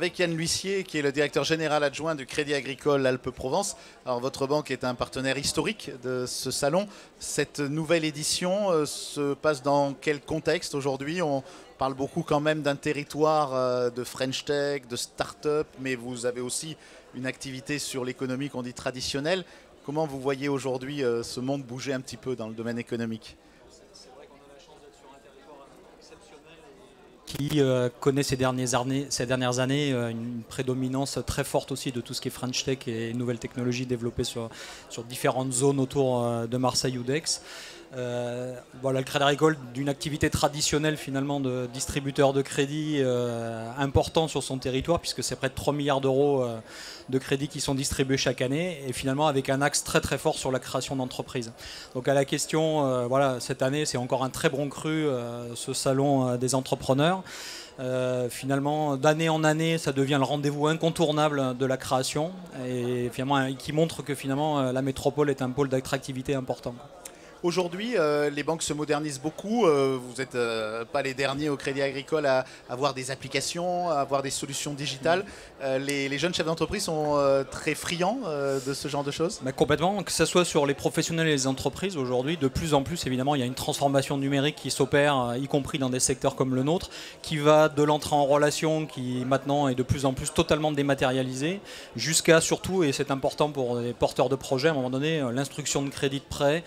avec Yann L'Huissier, qui est le directeur général adjoint du Crédit Agricole Alpes-Provence. Alors, votre banque est un partenaire historique de ce salon. Cette nouvelle édition se passe dans quel contexte aujourd'hui? On parle beaucoup quand même d'un territoire de French Tech, de start-up, mais vous avez aussi une activité sur l'économie qu'on dit traditionnelle. Comment vous voyez aujourd'hui ce monde bouger un petit peu dans le domaine économique? Qui connaît ces dernières années une prédominance très forte aussi de tout ce qui est French Tech et nouvelles technologies développées sur différentes zones autour de Marseille ou d'Aix. Voilà, le Crédit Agricole, d'une activité traditionnelle finalement de distributeur de crédit important sur son territoire, puisque c'est près de 3 milliards d'euros de crédits qui sont distribués chaque année, et finalement avec un axe très très fort sur la création d'entreprises. Donc à la question, voilà, cette année c'est encore un très bon cru, ce salon des entrepreneurs. Finalement, d'année en année, ça devient le rendez-vous incontournable de la création, et finalement qui montre que finalement la métropole est un pôle d'attractivité important. Aujourd'hui, les banques se modernisent beaucoup. Vous n'êtes pas les derniers au Crédit Agricole à avoir des applications, à avoir des solutions digitales. Les jeunes chefs d'entreprise sont très friands de ce genre de choses? Complètement, que ce soit sur les professionnels et les entreprises, aujourd'hui, de plus en plus, évidemment, il y a une transformation numérique qui s'opère, y compris dans des secteurs comme le nôtre, qui va de l'entrée en relation, qui maintenant est de plus en plus totalement dématérialisée, jusqu'à surtout, et c'est important pour les porteurs de projets, à un moment donné, l'instruction de crédit de prêt,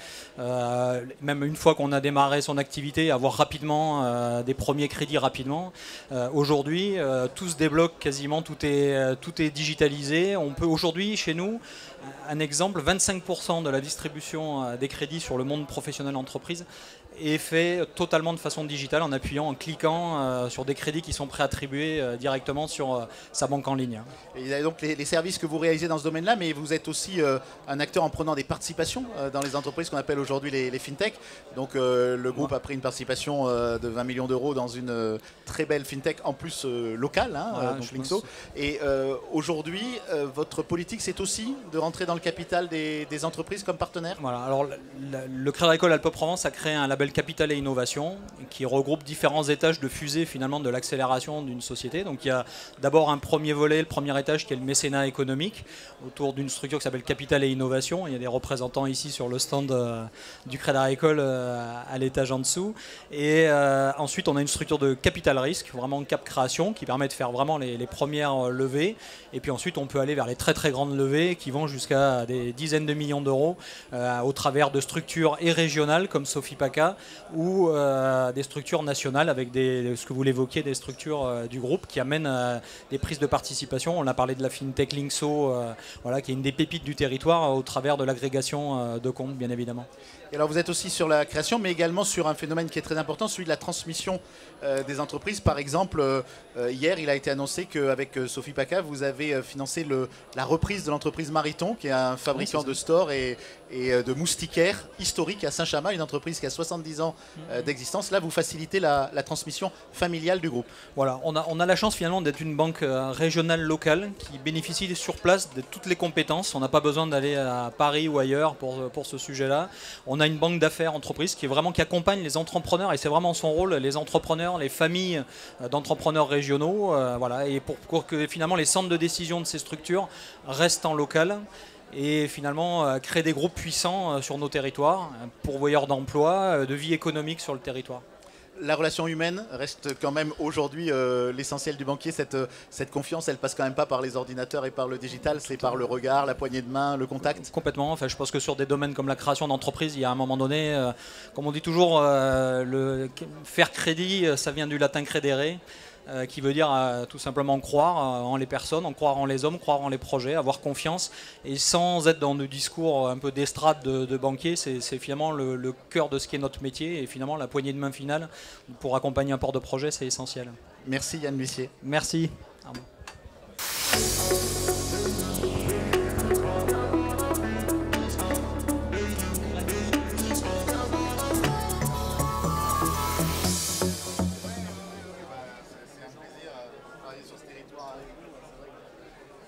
même une fois qu'on a démarré son activité, avoir rapidement des premiers crédits rapidement. Aujourd'hui, tout se débloque quasiment, tout est digitalisé. On peut aujourd'hui, chez nous, un exemple, 25% de la distribution des crédits sur le monde professionnel entreprise est fait totalement de façon digitale, en appuyant, en cliquant sur des crédits qui sont préattribués directement sur sa banque en ligne. Et il y a donc les services que vous réalisez dans ce domaine-là, mais vous êtes aussi un acteur en prenant des participations dans les entreprises qu'on appelle aujourd'hui les fintech. Donc le groupe a pris une participation de 20 millions d'euros dans une très belle fintech, en plus locale, hein, voilà, donc Linkso. Et aujourd'hui, votre politique, c'est aussi de rentrer dans le capital des entreprises comme partenaire? Voilà, alors le Crédit Agricole Alpes-Provence a créé un label Capital et Innovation qui regroupe différents étages de fusée finalement de l'accélération d'une société. Donc il y a d'abord un premier volet, le premier étage qui est le mécénat économique autour d'une structure qui s'appelle Capital et Innovation. Il y a des représentants ici sur le stand du Crédit Agricole à l'étage en dessous. Et ensuite on a une structure de capital risque, vraiment cap création, qui permet de faire vraiment les premières levées. Et puis ensuite on peut aller vers les très très grandes levées qui vont jusqu'à des dizaines de millions d'euros au travers de structures et régionales comme Sophie Paca, ou des structures nationales avec ce que vous l'évoquiez, des structures du groupe qui amènent des prises de participation. On a parlé de la fintech Linkso, voilà, qui est une des pépites du territoire au travers de l'agrégation de comptes, bien évidemment. Et alors vous êtes aussi sur la création, mais également sur un phénomène qui est très important, celui de la transmission des entreprises. Par exemple, hier, il a été annoncé qu'avec Sophie Paca, vous avez financé la reprise de l'entreprise Mariton, qui est un fabricant de stores et de moustiquaires historique à Saint-Chamas, une entreprise qui a 70 ans d'existence. Là, vous facilitez la transmission familiale du groupe. Voilà, on a la chance finalement d'être une banque régionale locale qui bénéficie sur place de toutes les compétences. On n'a pas besoin d'aller à Paris ou ailleurs pour ce sujet-là. On a une banque d'affaires entreprise qui accompagne les entrepreneurs, et c'est vraiment son rôle, les entrepreneurs, les familles d'entrepreneurs régionaux, voilà, et pour que finalement les centres de décision de ces structures restent en local et finalement créer des groupes puissants sur nos territoires, pourvoyeurs d'emplois, de vie économique sur le territoire. La relation humaine reste quand même aujourd'hui l'essentiel du banquier. Cette confiance, elle passe quand même pas par les ordinateurs et par le digital, c'est par le regard, la poignée de main, le contact. Complètement. Enfin, je pense que sur des domaines comme la création d'entreprise, il y a un moment donné, comme on dit toujours, faire crédit, ça vient du latin credere, qui veut dire tout simplement croire en les personnes, croire en les hommes, croire en les projets, avoir confiance, et sans être dans le discours un peu d'estrade de banquier. C'est finalement le cœur de ce qui est notre métier, et finalement la poignée de main finale pour accompagner un port de projet, c'est essentiel. Merci Yann L'Huissier. Merci. Au revoir.